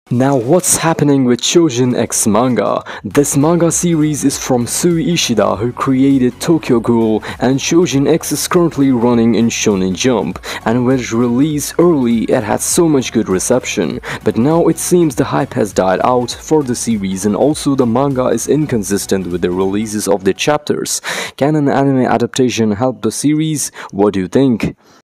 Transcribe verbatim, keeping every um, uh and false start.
Now what's happening with Choujin X manga? This manga series is from Sui Ishida, who created Tokyo Ghoul, and Choujin X is currently running in Shonen Jump, and when it released early it had so much good reception, but now it seems the hype has died out for the series, and also the manga is inconsistent with the releases of the chapters. Can an anime adaptation help the series? What do you think?